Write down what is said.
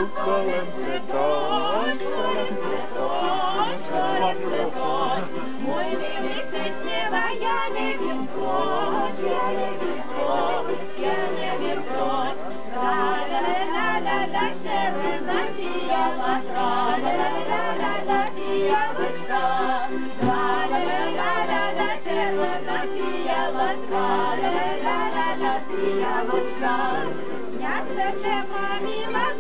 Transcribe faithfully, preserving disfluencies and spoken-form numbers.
колем цветок, колем цветок, колем цветок. Мой милый, ты с неба, я не венцок, я не венцок, я не венцок. Ла-ла-ла-ла-ла, червоная ла-ла-ла-ла-ла, девочка. Ла-ла-ла-ла-ла, червоная ла-ла-ла-ла, девочка. Я тебе, мамила,